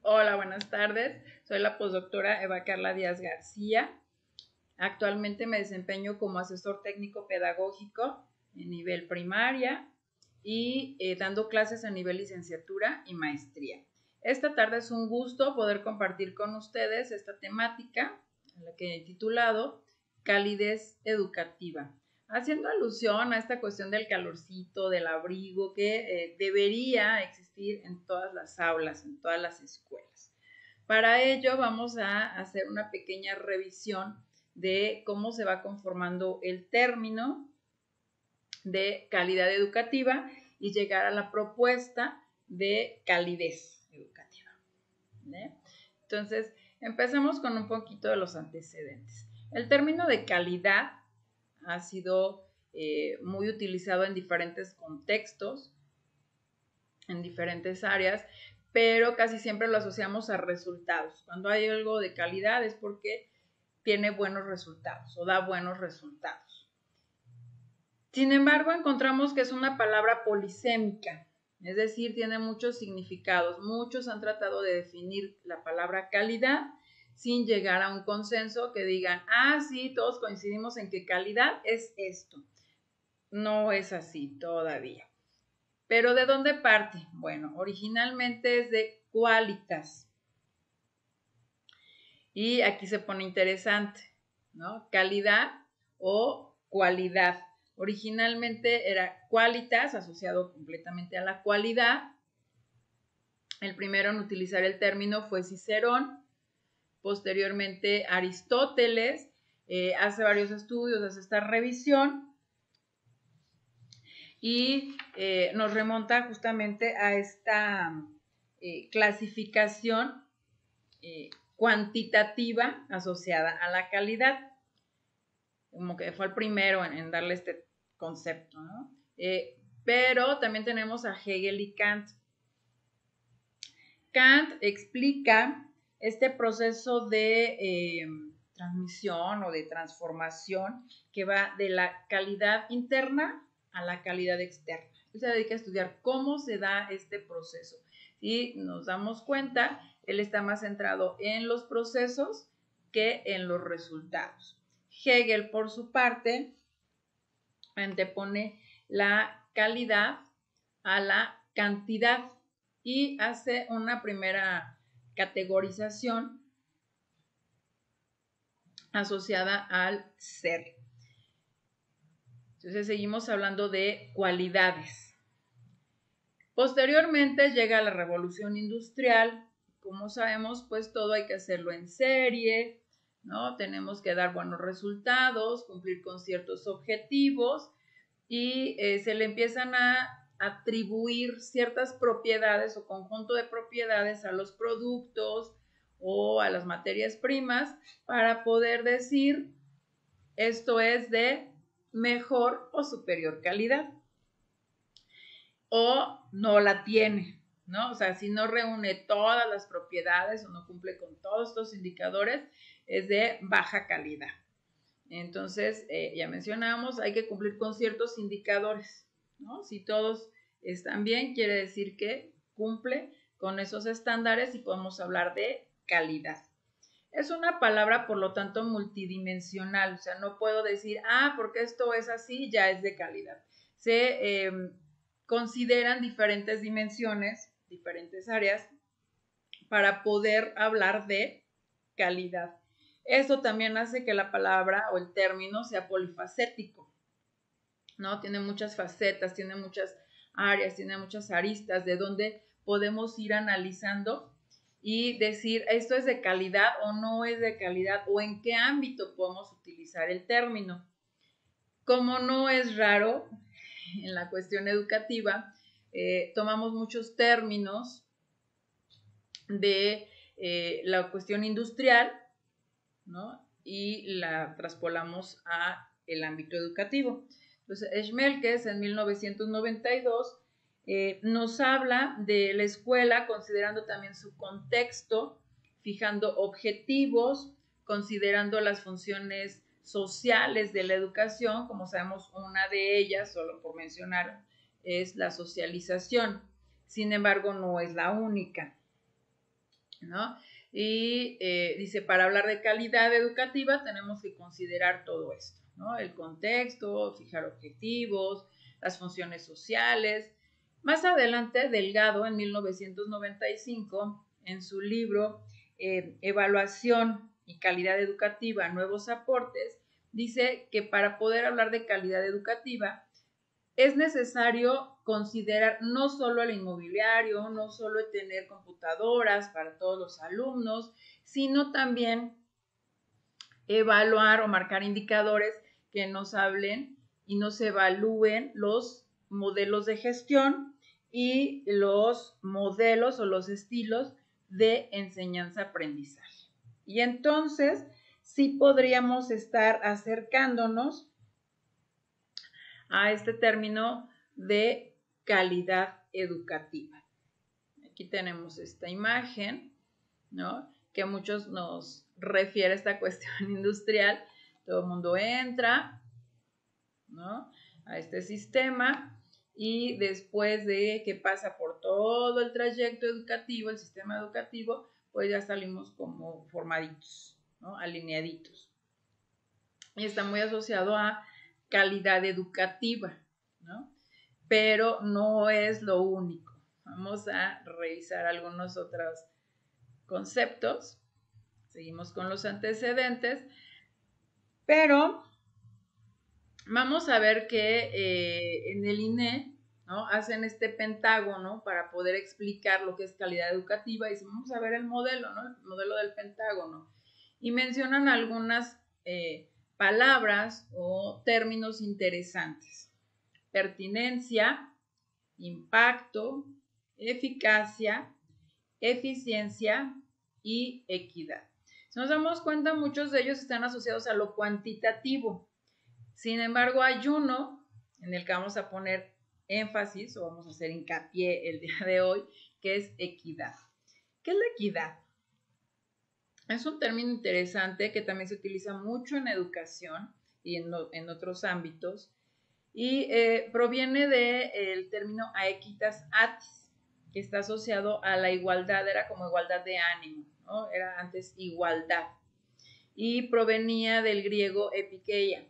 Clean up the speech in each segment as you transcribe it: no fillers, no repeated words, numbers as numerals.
Hola, buenas tardes. Soy la postdoctora Eva Carla Díaz García. Actualmente me desempeño como asesor técnico pedagógico en nivel primaria y dando clases a nivel licenciatura y maestría. Esta tarde es un gusto poder compartir con ustedes esta temática, la que he titulado Calidez Educativa, haciendo alusión a esta cuestión del calorcito, del abrigo que debería existir en todas las aulas, en todas las escuelas. Para ello vamos a hacer una pequeña revisión de cómo se va conformando el término de calidad educativa y llegar a la propuesta de calidez educativa. ¿Vale? Entonces, empecemos con un poquito de los antecedentes. El término de calidad ha sido muy utilizado en diferentes contextos, en diferentes áreas, pero casi siempre lo asociamos a resultados. Cuando hay algo de calidad es porque tiene buenos resultados o da buenos resultados. Sin embargo, encontramos que es una palabra polisémica, es decir, tiene muchos significados. Muchos han tratado de definir la palabra calidad sin llegar a un consenso que digan, sí, todos coincidimos en que calidad es esto. No es así todavía. ¿Pero de dónde parte? Bueno, originalmente es de qualitas. Y aquí se pone interesante, ¿no? Calidad o cualidad. Originalmente era qualitas, asociado completamente a la cualidad. El primero en utilizar el término fue Cicerón. Posteriormente Aristóteles hace varios estudios, hace esta revisión y nos remonta justamente a esta clasificación cuantitativa asociada a la calidad, como que fue el primero en darle este concepto, ¿no? Pero también tenemos a Hegel y Kant. Kant explica este proceso de transmisión o de transformación que va de la calidad interna a la calidad externa. Él se dedica a estudiar cómo se da este proceso. Si nos damos cuenta, él está más centrado en los procesos que en los resultados. Hegel, por su parte, antepone la calidad a la cantidad y hace una primera categorización asociada al ser. Entonces seguimos hablando de cualidades. Posteriormente llega la revolución industrial. Como sabemos, pues todo hay que hacerlo en serie, ¿no? Tenemos que dar buenos resultados, cumplir con ciertos objetivos y se le empiezan a atribuir ciertas propiedades o conjunto de propiedades a los productos o a las materias primas para poder decir esto es de mejor o superior calidad o no la tiene, ¿no? O sea, si no reúne todas las propiedades o no cumple con todos estos indicadores, es de baja calidad. Entonces, ya mencionamos, hay que cumplir con ciertos indicadores, ¿no? Si todos están bien, quiere decir que cumple con esos estándares y podemos hablar de calidad. Es una palabra, por lo tanto, multidimensional, o sea, no puedo decir, porque esto es así, ya es de calidad. Se consideran diferentes dimensiones, diferentes áreas, para poder hablar de calidad. Esto también hace que la palabra o el término sea polifacético, ¿no? Tiene muchas facetas, tiene muchas áreas, tiene muchas aristas de donde podemos ir analizando y decir esto es de calidad o no es de calidad o en qué ámbito podemos utilizar el término. Como no es raro en la cuestión educativa, tomamos muchos términos de la cuestión industrial, ¿no? Y la traspolamos a el ámbito educativo. Entonces, Schmelkes en 1992 nos habla de la escuela considerando también su contexto, fijando objetivos, considerando las funciones sociales de la educación, como sabemos una de ellas, solo por mencionar, es la socialización. Sin embargo, no es la única. ¿no? Y dice, para hablar de calidad educativa tenemos que considerar todo esto, ¿no? El contexto, fijar objetivos, las funciones sociales. Más adelante, Delgado, en 1995, en su libro Evaluación y Calidad Educativa, Nuevos Aportes, dice que para poder hablar de calidad educativa es necesario considerar no solo el inmobiliario, no solo tener computadoras para todos los alumnos, sino también evaluar o marcar indicadores que nos hablen y nos evalúen los modelos de gestión y los modelos o los estilos de enseñanza-aprendizaje. Y entonces sí podríamos estar acercándonos a este término de calidad educativa. Aquí tenemos esta imagen, ¿no? Que a muchos nos refiere a esta cuestión industrial. Todo el mundo entra, ¿no?, a este sistema y después de que pasa por todo el trayecto educativo, el sistema educativo, pues ya salimos como formaditos, ¿no?, alineaditos. Y está muy asociado a calidad educativa, ¿no? Pero no es lo único. Vamos a revisar algunos otros conceptos. Seguimos con los antecedentes, pero vamos a ver que en el INE, ¿no?, hacen este pentágono para poder explicar lo que es calidad educativa. Y vamos a ver el modelo, ¿no?, el modelo del pentágono. Y mencionan algunas palabras o términos interesantes: pertinencia, impacto, eficacia, eficiencia y equidad. Si nos damos cuenta, muchos de ellos están asociados a lo cuantitativo. Sin embargo, hay uno en el que vamos a poner énfasis o vamos a hacer hincapié el día de hoy, que es equidad. ¿Qué es la equidad? Es un término interesante que también se utiliza mucho en educación y en otros ámbitos, y proviene del término aequitas atis, que está asociado a la igualdad, era como igualdad de ánimo, ¿no? Era antes igualdad, y provenía del griego epikeia.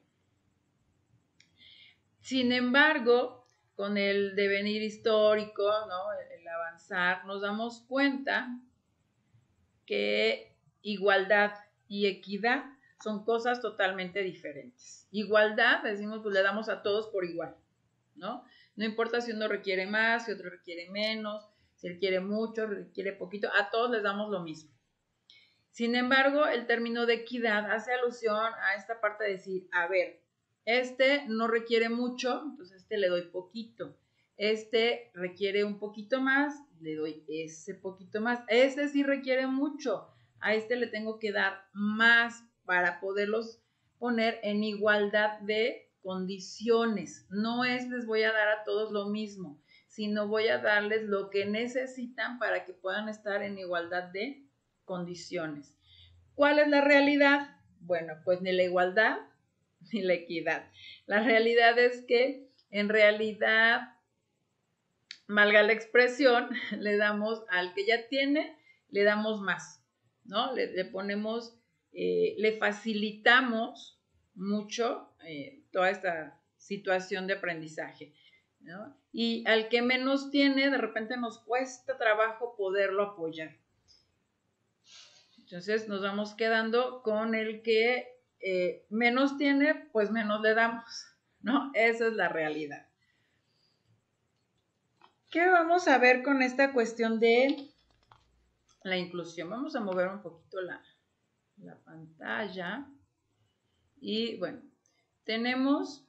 Sin embargo, con el devenir histórico, ¿no?, el avanzar, nos damos cuenta que igualdad y equidad son cosas totalmente diferentes. Igualdad, decimos, pues le damos a todos por igual, ¿no? No importa si uno requiere más, si otro requiere menos, si él quiere mucho, requiere poquito, a todos les damos lo mismo. Sin embargo, el término de equidad hace alusión a esta parte de decir, a ver, este no requiere mucho, entonces este le doy poquito. Este requiere un poquito más, le doy ese poquito más. Este sí requiere mucho, a este le tengo que dar más para poderlos poner en igualdad de condiciones. No es les voy a dar a todos lo mismo, sino voy a darles lo que necesitan para que puedan estar en igualdad de condiciones. ¿Cuál es la realidad? Bueno, pues ni la igualdad ni la equidad. La realidad es que en realidad, valga la expresión, le damos al que ya tiene, le damos más, ¿no? Le ponemos, le facilitamos mucho toda esta situación de aprendizaje, ¿no? Y al que menos tiene, de repente nos cuesta trabajo poderlo apoyar. Entonces nos vamos quedando con el que menos tiene, pues menos le damos, ¿no? Esa es la realidad. ¿Qué vamos a ver con esta cuestión de la inclusión? Vamos a mover un poquito la pantalla. Y bueno, tenemos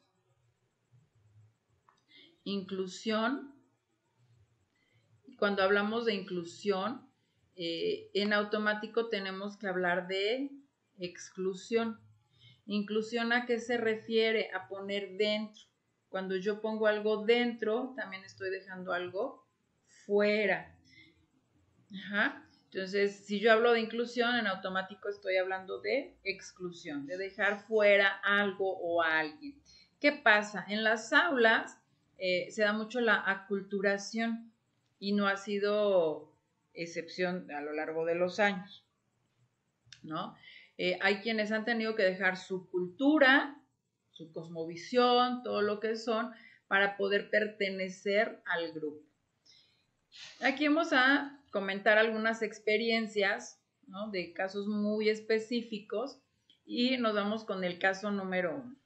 inclusión. Cuando hablamos de inclusión, en automático tenemos que hablar de exclusión. Inclusión, ¿a qué se refiere? A poner dentro. Cuando yo pongo algo dentro, también estoy dejando algo fuera. Ajá. Entonces, si yo hablo de inclusión, en automático estoy hablando de exclusión, de dejar fuera algo o a alguien. ¿Qué pasa? En las aulas se da mucho la aculturación y no ha sido excepción a lo largo de los años, ¿no? Hay quienes han tenido que dejar su cultura, su cosmovisión, todo lo que son, para poder pertenecer al grupo. Aquí vamos a comentar algunas experiencias, ¿no?, de casos muy específicos y nos vamos con el caso número 1.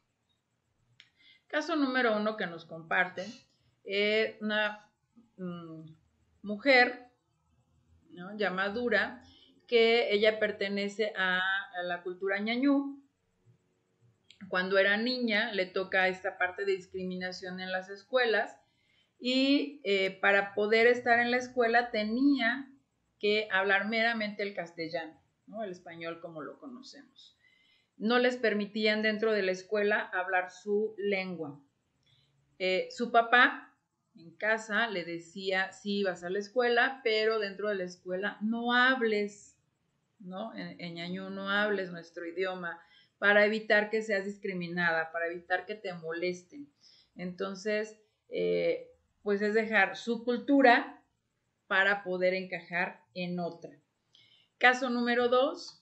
Caso número 1 que nos comparten es una mujer, ¿no?, ya madura, que ella pertenece a la cultura ñañú. Cuando era niña le toca esta parte de discriminación en las escuelas y para poder estar en la escuela tenía que hablar meramente el castellano, ¿no?, el español como lo conocemos. No les permitían dentro de la escuela hablar su lengua. Su papá en casa le decía, sí, vas a la escuela, pero dentro de la escuela no hables, ¿no? En ñañú no hables nuestro idioma, para evitar que seas discriminada, para evitar que te molesten. Entonces, pues es dejar su cultura para poder encajar en otra. Caso número 2,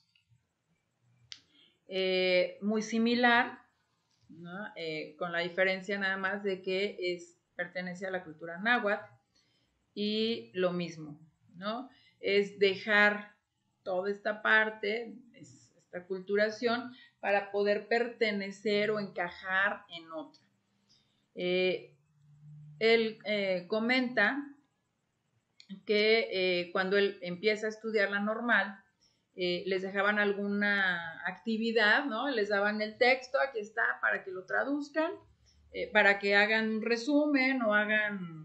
muy similar, ¿no? Con la diferencia nada más de que pertenece a la cultura náhuatl y lo mismo, ¿no? Es dejar toda esta parte, esta aculturación, para poder pertenecer o encajar en otra. Él comenta que cuando él empieza a estudiar la normal, les dejaban alguna actividad, ¿no? Les daban el texto, aquí está, para que lo traduzcan, para que hagan un resumen o hagan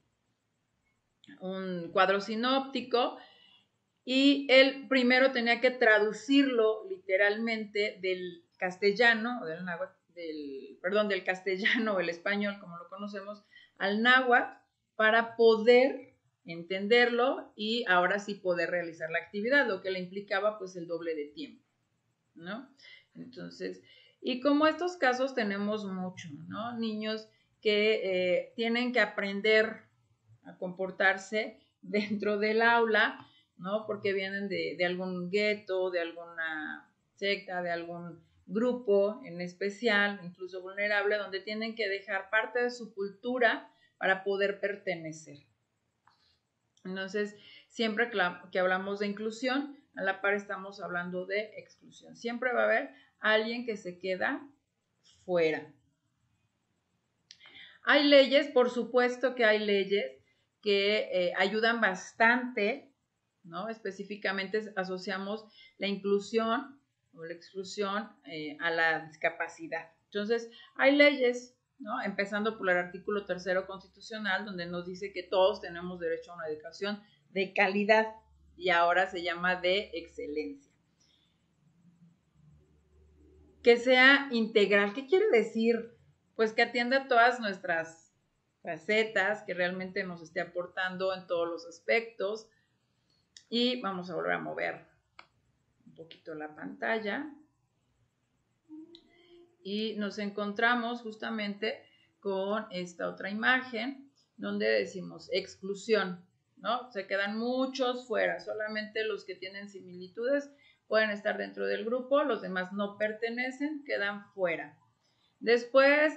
un cuadro sinóptico, y él primero tenía que traducirlo literalmente del castellano, o del castellano o el español, como lo conocemos, al náhuatl, para poder entenderlo y ahora sí poder realizar la actividad, lo que le implicaba pues el doble de tiempo, ¿no? Entonces, y como estos casos tenemos mucho, ¿no? Niños que tienen que aprender a comportarse dentro del aula, ¿no? Porque vienen de algún gueto, de alguna secta, de algún grupo en especial, incluso vulnerable, donde tienen que dejar parte de su cultura para poder pertenecer. Entonces, siempre que hablamos de inclusión, a la par estamos hablando de exclusión. Siempre va a haber alguien que se queda fuera. Hay leyes, por supuesto que hay leyes que ayudan bastante, ¿no? Específicamente asociamos la inclusión o la exclusión a la discapacidad. Entonces, hay leyes, ¿no? Empezando por el artículo 3 constitucional, donde nos dice que todos tenemos derecho a una educación de calidad y ahora se llama de excelencia. Que sea integral. ¿Qué quiere decir? Pues que atienda todas nuestras facetas, que realmente nos esté aportando en todos los aspectos. Y vamos a volver a mover un poquito la pantalla. Y nos encontramos justamente con esta otra imagen donde decimos exclusión, ¿no? Se quedan muchos fuera, solamente los que tienen similitudes pueden estar dentro del grupo, los demás no pertenecen, quedan fuera. Después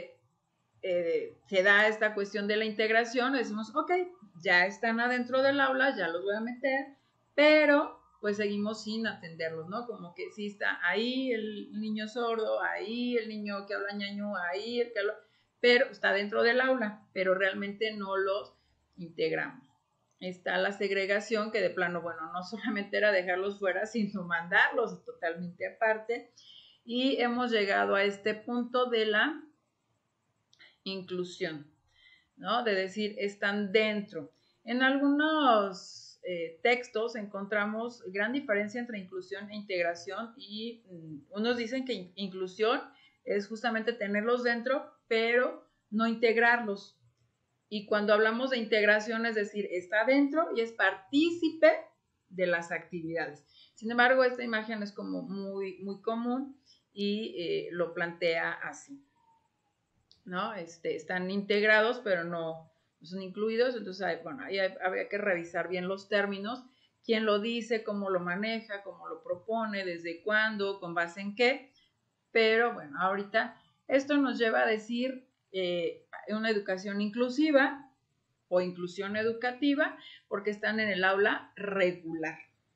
se da esta cuestión de la integración, decimos, ok, ya están adentro del aula, ya los voy a meter, pero pues seguimos sin atenderlos, ¿no? Como que sí está ahí el niño sordo, ahí el niño que habla ñañú, ahí el que habla, pero está dentro del aula, pero realmente no los integramos. Está la segregación, que de plano, bueno, no solamente era dejarlos fuera, sino mandarlos totalmente aparte. Y hemos llegado a este punto de la inclusión, ¿no? De decir, están dentro. En algunos textos encontramos gran diferencia entre inclusión e integración y unos dicen que inclusión es justamente tenerlos dentro, pero no integrarlos. Y cuando hablamos de integración, es decir, está dentro y es partícipe de las actividades. Sin embargo, esta imagen es como muy, muy común y lo plantea así, ¿no? Están integrados, pero no son incluidos, entonces, bueno, ahí habría que revisar bien los términos, quién lo dice, cómo lo maneja, cómo lo propone, desde cuándo, con base en qué, pero bueno, ahorita esto nos lleva a decir una educación inclusiva o inclusión educativa, porque están en el aula regular.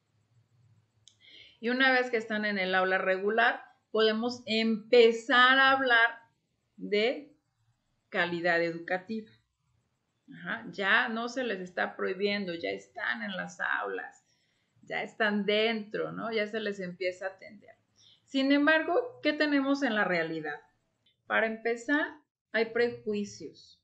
Y una vez que están en el aula regular, podemos empezar a hablar de calidad educativa. Ya no se les está prohibiendo, ya están en las aulas, ya están dentro, ¿no? Ya se les empieza a atender. Sin embargo, ¿qué tenemos en la realidad? Para empezar, hay prejuicios.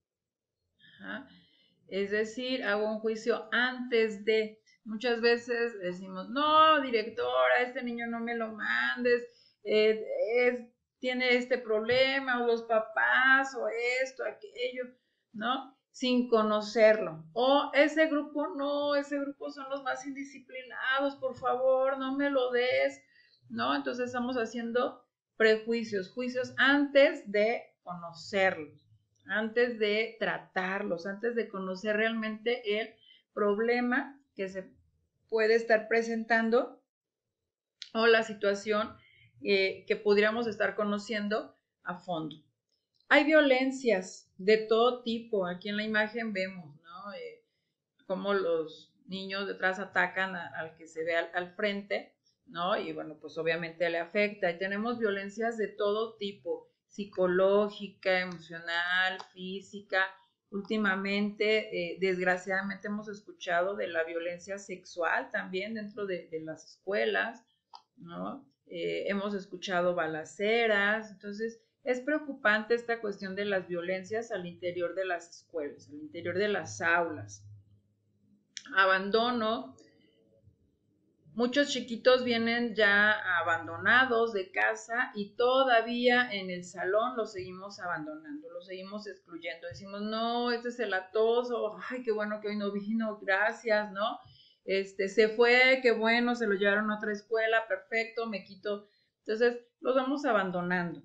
Es decir, hago un juicio antes de. Muchas veces decimos, no, directora, este niño no me lo mandes, tiene este problema, o los papás, o esto, aquello, ¿no? Sin conocerlo. O ese grupo no, ese grupo son los más indisciplinados, por favor, no me lo des, ¿no? Entonces estamos haciendo prejuicios, juicios antes de conocerlos, antes de tratarlos, antes de conocer realmente el problema que se puede estar presentando o la situación que podríamos estar conociendo a fondo. Hay violencias de todo tipo. Aquí en la imagen vemos, ¿no? Cómo los niños detrás atacan al que se ve al frente, ¿no? Y bueno, pues obviamente le afecta. Y tenemos violencias de todo tipo, psicológica, emocional, física. Últimamente, desgraciadamente, hemos escuchado de la violencia sexual también dentro de las escuelas, ¿no? Hemos escuchado balaceras. Entonces, es preocupante esta cuestión de las violencias al interior de las escuelas, al interior de las aulas. Abandono. Muchos chiquitos vienen ya abandonados de casa y todavía en el salón los seguimos abandonando, los seguimos excluyendo. Decimos, no, este es el atoso, ay, qué bueno que hoy no vino, gracias, ¿no? Se fue, qué bueno, se lo llevaron a otra escuela, perfecto, me quito. Entonces, los vamos abandonando.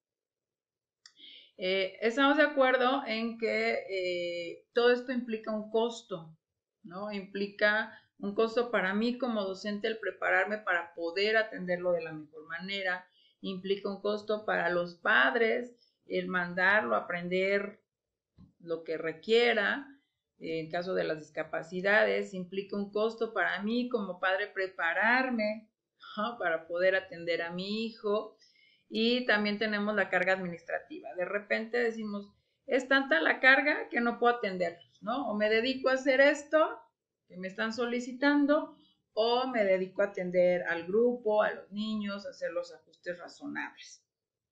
Estamos de acuerdo en que todo esto implica un costo, ¿no? Implica un costo para mí como docente el prepararme para poder atenderlo de la mejor manera, implica un costo para los padres el mandarlo a aprender lo que requiera, en caso de las discapacidades, implica un costo para mí como padre prepararme, ¿no? Para poder atender a mi hijo. Y también tenemos la carga administrativa. De repente decimos, es tanta la carga que no puedo atenderlos, ¿no? O me dedico a hacer esto que me están solicitando, o me dedico a atender al grupo, a los niños, a hacer los ajustes razonables.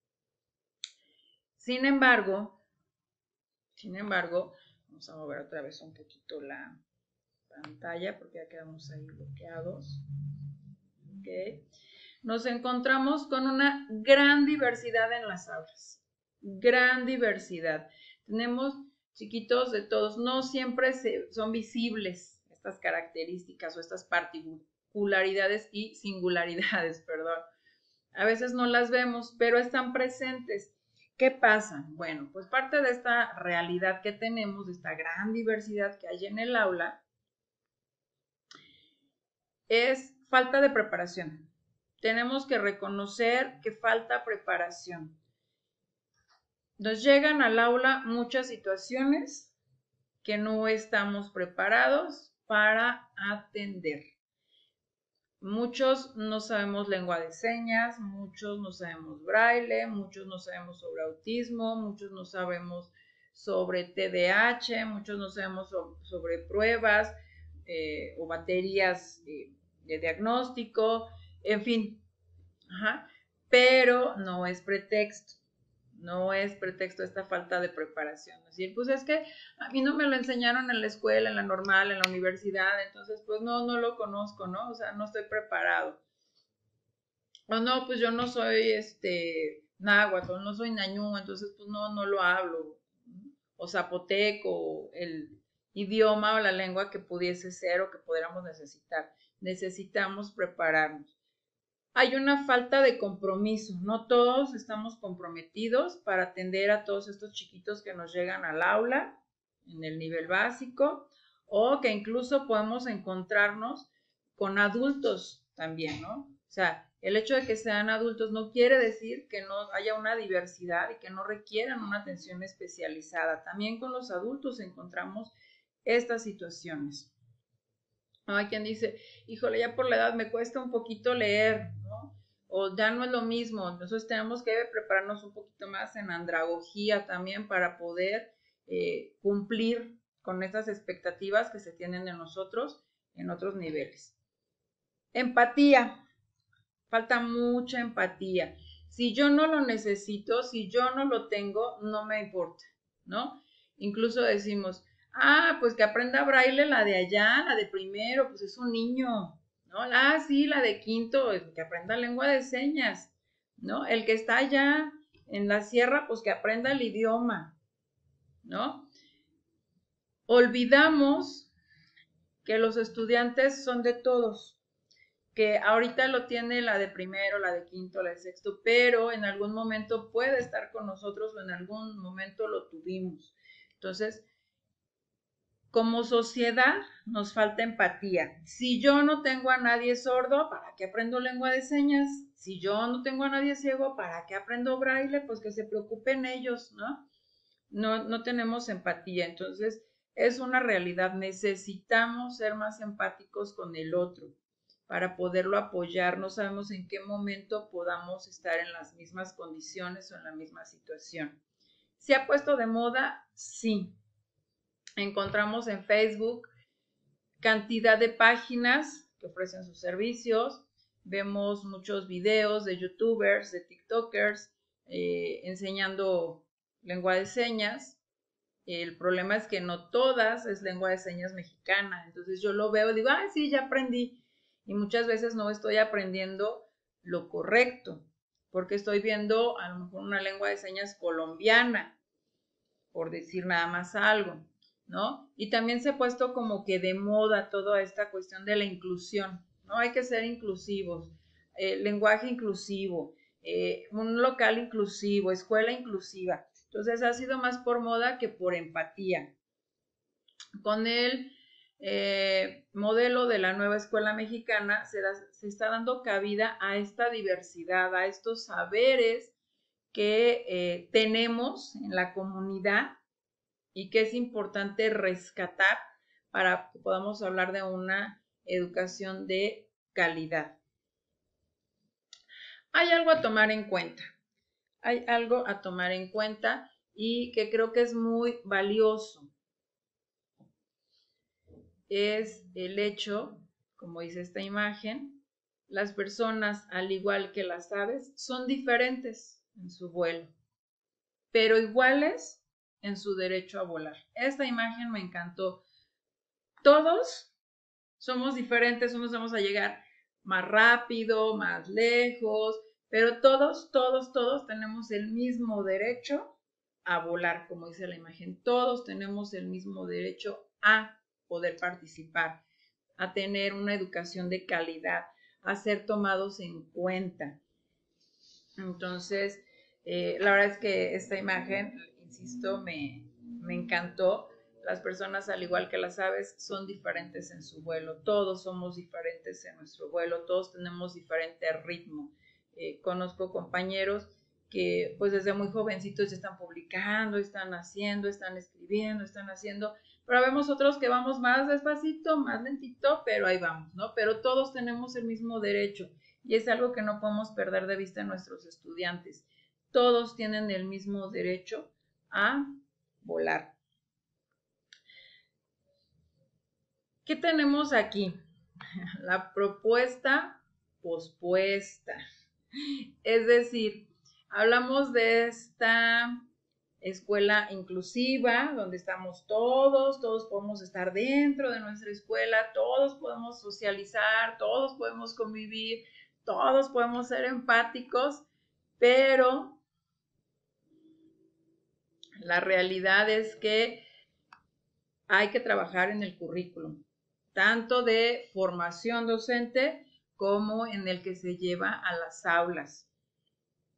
Sin embargo, vamos a mover otra vez un poquito la pantalla porque ya quedamos ahí bloqueados. Okay. Nos encontramos con una gran diversidad en las aulas, gran diversidad. Tenemos chiquitos de todos, no siempre son visibles estas características o estas particularidades y singularidades, perdón. A veces no las vemos, pero están presentes. ¿Qué pasa? Bueno, pues parte de esta realidad que tenemos, de esta gran diversidad que hay en el aula, es falta de preparación. Tenemos que reconocer que falta preparación. Nos llegan al aula muchas situaciones que no estamos preparados para atender. Muchos no sabemos lengua de señas, muchos no sabemos braille, muchos no sabemos sobre autismo, muchos no sabemos sobre TDAH, muchos no sabemos sobre pruebas o baterías de diagnóstico, en fin, pero no es pretexto. No es pretexto esta falta de preparación. Es decir, pues es que a mí no me lo enseñaron en la escuela, en la normal, en la universidad, entonces pues no lo conozco, ¿no? O sea, no estoy preparado. O no, pues yo no soy náhuatl, no soy ñañú, entonces pues no lo hablo. O zapoteco, el idioma o la lengua que pudiese ser o que pudiéramos necesitar. Necesitamos prepararnos. Hay una falta de compromiso, no todos estamos comprometidos para atender a todos estos chiquitos que nos llegan al aula, en el nivel básico, o que incluso podemos encontrarnos con adultos también, ¿no? O sea, el hecho de que sean adultos no quiere decir que no haya una diversidad y que no requieran una atención especializada. También con los adultos encontramos estas situaciones. Hay quien dice, híjole, ya por la edad me cuesta un poquito leer, ¿no? O ya no es lo mismo. Entonces tenemos que prepararnos un poquito más en andragogía también para poder cumplir con estas expectativas que se tienen de nosotros en otros niveles. Empatía. Falta mucha empatía. Si yo no lo necesito, si yo no lo tengo, no me importa, ¿no? Incluso decimos, pues que aprenda braille la de allá, la de primero, pues es un niño, ¿no? Sí, la de quinto, que aprenda lengua de señas, ¿no? El que está allá en la sierra, pues que aprenda el idioma, ¿no? Olvidamos que los estudiantes son de todos, que ahorita lo tiene la de primero, la de quinto, la de sexto, pero en algún momento puede estar con nosotros o en algún momento lo tuvimos. Entonces, como sociedad nos falta empatía. Si yo no tengo a nadie sordo, ¿para qué aprendo lengua de señas? Si yo no tengo a nadie ciego, ¿para qué aprendo braille? Pues que se preocupen ellos, ¿no? No tenemos empatía. Entonces, es una realidad. Necesitamos ser más empáticos con el otro para poderlo apoyar. No sabemos en qué momento podamos estar en las mismas condiciones o en la misma situación. ¿Se ha puesto de moda? Sí. Encontramos en Facebook cantidad de páginas que ofrecen sus servicios. Vemos muchos videos de youtubers, de tiktokers, enseñando lengua de señas. El problema es que no todas es lengua de señas mexicana. Entonces yo lo veo y digo, sí, ya aprendí. Y muchas veces no estoy aprendiendo lo correcto, porque estoy viendo a lo mejor una lengua de señas colombiana, por decir nada más algo, ¿no? Y también se ha puesto como que de moda toda esta cuestión de la inclusión, ¿no? Hay que ser inclusivos, lenguaje inclusivo, un local inclusivo, escuela inclusiva. Entonces ha sido más por moda que por empatía. Con el modelo de la nueva escuela mexicana se está dando cabida a esta diversidad, a estos saberes que tenemos en la comunidad y que es importante rescatar para que podamos hablar de una educación de calidad. Hay algo a tomar en cuenta. Hay algo a tomar en cuenta y que creo que es muy valioso. Es el hecho, como dice esta imagen, las personas, al igual que las aves, son diferentes en su vuelo, pero iguales en su derecho a volar. Esta imagen me encantó. Todos somos diferentes, unos vamos a llegar más rápido, más lejos, pero todos tenemos el mismo derecho a volar, como dice la imagen. Todos tenemos el mismo derecho a poder participar, a tener una educación de calidad, a ser tomados en cuenta. Entonces, la verdad es que esta imagen, insisto, me encantó. Las personas, al igual que las aves, son diferentes en su vuelo. Todos somos diferentes en nuestro vuelo. Todos tenemos diferente ritmo. Conozco compañeros que pues desde muy jovencitos ya están publicando, están haciendo, están escribiendo, están haciendo. Pero vemos otros que vamos más despacito, más lentito, pero ahí vamos, ¿no? Pero todos tenemos el mismo derecho. Y es algo que no podemos perder de vista en nuestros estudiantes. Todos tienen el mismo derecho a volar. ¿Qué tenemos aquí? La propuesta pospuesta. Es decir, hablamos de esta escuela inclusiva, donde estamos todos podemos estar dentro de nuestra escuela, todos podemos socializar, todos podemos convivir, todos podemos ser empáticos, pero la realidad es que hay que trabajar en el currículum, tanto de formación docente como en el que se lleva a las aulas.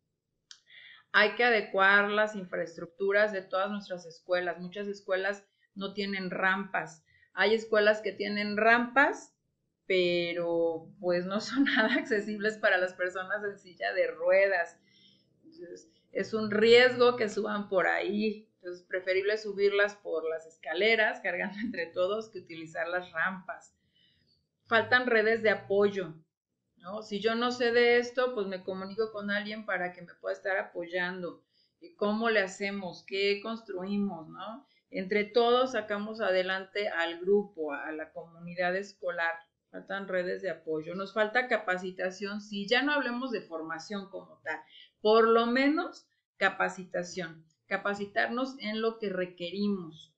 Hay que adecuar las infraestructuras de todas nuestras escuelas. Muchas escuelas no tienen rampas. Hay escuelas que tienen rampas, pero pues no son nada accesibles para las personas en silla de ruedas. Entonces, es un riesgo que suban por ahí. Entonces, preferible subirlas por las escaleras, cargando entre todos, que utilizar las rampas. Faltan redes de apoyo, ¿no? Si yo no sé de esto, pues me comunico con alguien para que me pueda estar apoyando. ¿Y cómo le hacemos? ¿Qué construimos, no? Entre todos sacamos adelante al grupo, a la comunidad escolar. Faltan redes de apoyo. Nos falta capacitación, sí, ya no hablemos de formación como tal, por lo menos capacitación, capacitarnos en lo que requerimos.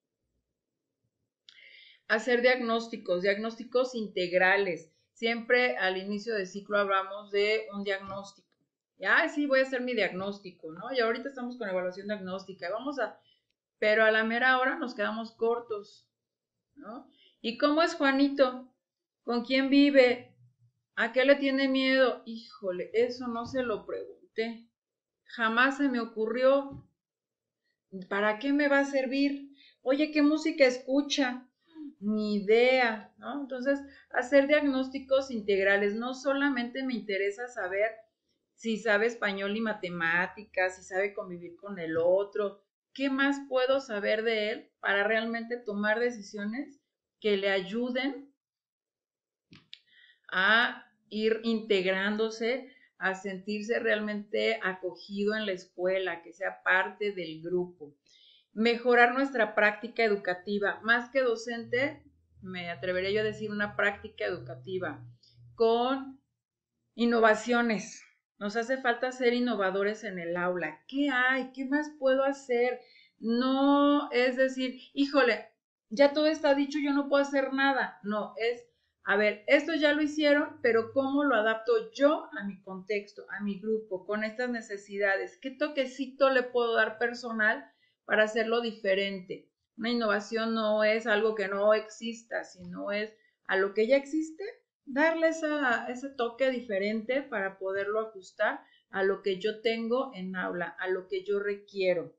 Hacer diagnósticos integrales. Siempre al inicio del ciclo hablamos de un diagnóstico. Ya, sí, voy a hacer mi diagnóstico, ¿no? Y ahorita estamos con evaluación diagnóstica. Pero a la mera hora nos quedamos cortos, ¿no? ¿Y cómo es Juanito? ¿Con quién vive? ¿A qué le tiene miedo? Híjole, eso no se lo pregunté. Jamás se me ocurrió. ¿Para qué me va a servir? Oye, ¿qué música escucha? Ni idea, ¿no? Entonces, hacer diagnósticos integrales, no solamente me interesa saber si sabe español y matemáticas, si sabe convivir con el otro, ¿qué más puedo saber de él para realmente tomar decisiones que le ayuden a ir integrándose, a sentirse realmente acogido en la escuela, que sea parte del grupo? Mejorar nuestra práctica educativa, más que docente, me atrevería yo a decir una práctica educativa con innovaciones. Nos hace falta ser innovadores en el aula. ¿Qué hay? ¿Qué más puedo hacer? No es decir, híjole, ya todo está dicho, yo no puedo hacer nada. No, es, a ver, esto ya lo hicieron, pero ¿cómo lo adapto yo a mi contexto, a mi grupo, con estas necesidades? ¿Qué toquecito le puedo dar personal para hacerlo diferente? Una innovación no es algo que no exista, sino es a lo que ya existe, darle ese toque diferente para poderlo ajustar a lo que yo tengo en aula, a lo que yo requiero.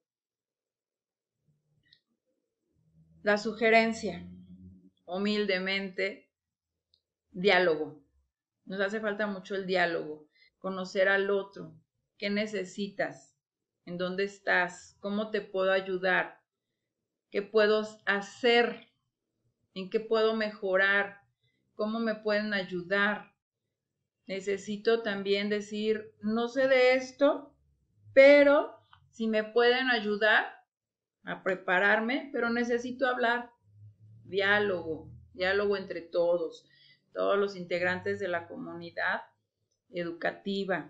La sugerencia, humildemente, diálogo. Nos hace falta mucho el diálogo, conocer al otro, qué necesitas, en dónde estás, cómo te puedo ayudar, qué puedo hacer, en qué puedo mejorar, cómo me pueden ayudar. Necesito también decir, no sé de esto, pero si me pueden ayudar a prepararme, pero necesito hablar. Diálogo entre todos los integrantes de la comunidad educativa.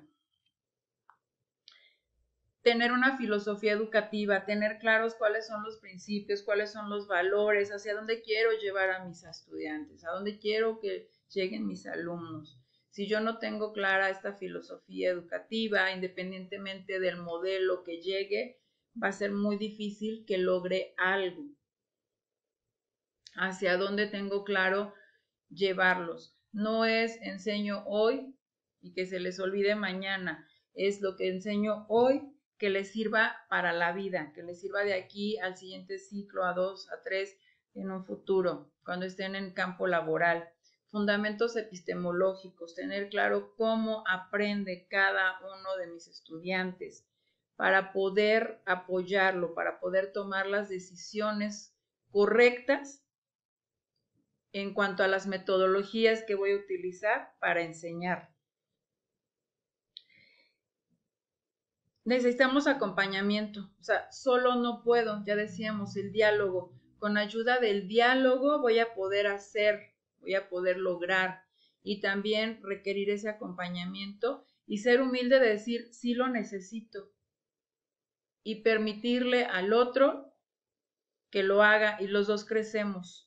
Tener una filosofía educativa, tener claros cuáles son los principios, cuáles son los valores, hacia dónde quiero llevar a mis estudiantes, a dónde quiero que lleguen mis alumnos. Si yo no tengo clara esta filosofía educativa, independientemente del modelo que llegue, va a ser muy difícil que logre algo. Hacia dónde tengo claro llevarlos. No es enseño hoy y que se les olvide mañana. Es lo que enseño hoy que les sirva para la vida, que les sirva de aquí al siguiente ciclo, a 2, a 3, en un futuro, cuando estén en campo laboral. Fundamentos epistemológicos, tener claro cómo aprende cada uno de mis estudiantes para poder apoyarlo, para poder tomar las decisiones correctas en cuanto a las metodologías que voy a utilizar para enseñar. Necesitamos acompañamiento, o sea, solo no puedo, ya decíamos, el diálogo. Con ayuda del diálogo voy a poder hacer, voy a poder lograr y también requerir ese acompañamiento y ser humilde de decir, sí lo necesito y permitirle al otro que lo haga y los dos crecemos.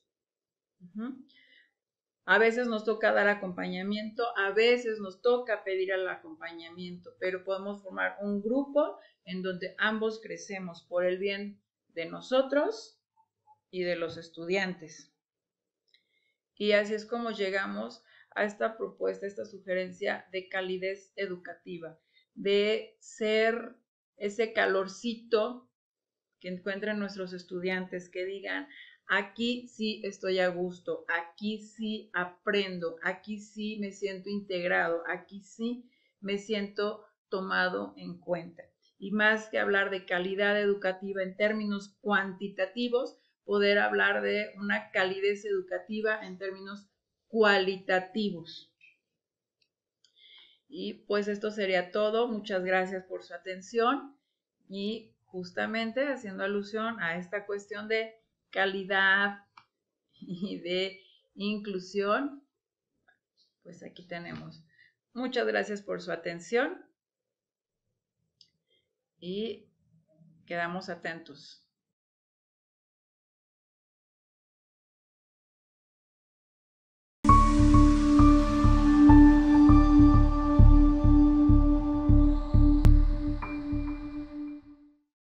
A veces nos toca dar acompañamiento, a veces nos toca pedir el acompañamiento, pero podemos formar un grupo en donde ambos crecemos por el bien de nosotros y de los estudiantes. Y así es como llegamos a esta propuesta, esta sugerencia de calidez educativa, de ser ese calorcito que encuentren nuestros estudiantes, que digan, aquí sí estoy a gusto, aquí sí aprendo, aquí sí me siento integrado, aquí sí me siento tomado en cuenta. Y más que hablar de calidad educativa en términos cuantitativos, poder hablar de una calidez educativa en términos cualitativos. Y pues esto sería todo. Muchas gracias por su atención y justamente haciendo alusión a esta cuestión de calidad y de inclusión, pues aquí tenemos. Muchas gracias por su atención y quedamos atentos.